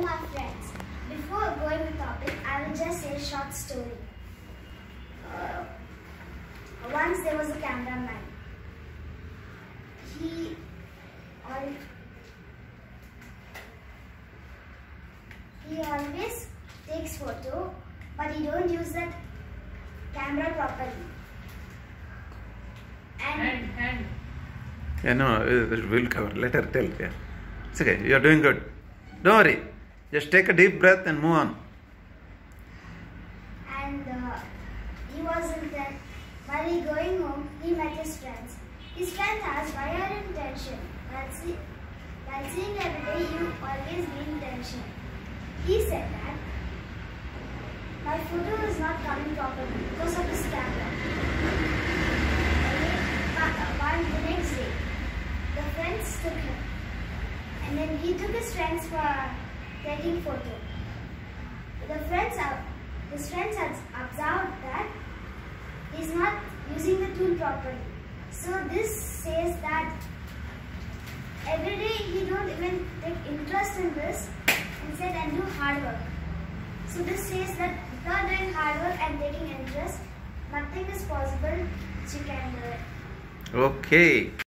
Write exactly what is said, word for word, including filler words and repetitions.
my friends. Before going to the topic, I will just say a short story. Uh, once there was a cameraman. He all he always takes photo, but he don't use that camera properly. And Hand, hand. Yeah, no, uh, we'll cover. Let her tell. Yeah, it's okay. You're doing good. Don't worry. Just take a deep breath and move on. And uh, he wasn't there. While he going home, he met his friends. His friend asked, "Why are you in tension? While, see, while seeing every day, you always be in tension." He said that my photo is not coming properly because of this camera. Okay, but uh, one the next day, the friends took him, and then he took his friends for taking photo. The friends are, his friends had observed that he's not using the tool properly. So this says that every day he don't even take interest in this instead and do hard work. So this says that without doing hard work and taking interest, nothing is possible. You can do it. Okay.